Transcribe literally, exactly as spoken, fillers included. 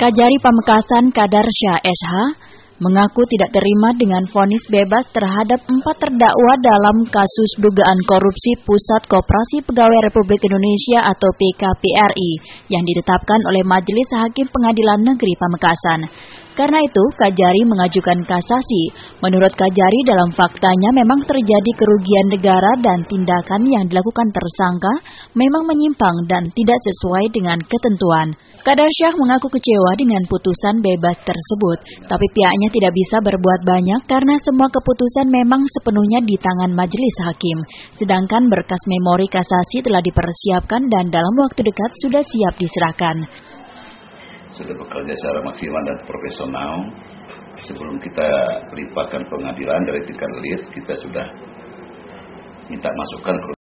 Kajari Pamekasan Kadarsyah S H mengaku tidak terima dengan vonis bebas terhadap empat terdakwa dalam kasus dugaan korupsi Pusat Koperasi Pegawai Republik Indonesia atau P K P R I yang ditetapkan oleh Majelis Hakim Pengadilan Negeri Pamekasan. Karena itu, Kajari mengajukan kasasi. Menurut Kajari, dalam faktanya memang terjadi kerugian negara dan tindakan yang dilakukan tersangka memang menyimpang dan tidak sesuai dengan ketentuan. Kadarsyah mengaku kecewa dengan putusan bebas tersebut, tapi pihaknya tidak bisa berbuat banyak karena semua keputusan memang sepenuhnya di tangan majelis hakim. Sedangkan berkas memori kasasi telah dipersiapkan dan dalam waktu dekat sudah siap diserahkan. Sudah bekerja secara maksimal dan profesional. Sebelum kita limpahkan pengadilan dari tingkat elit, kita sudah minta masukan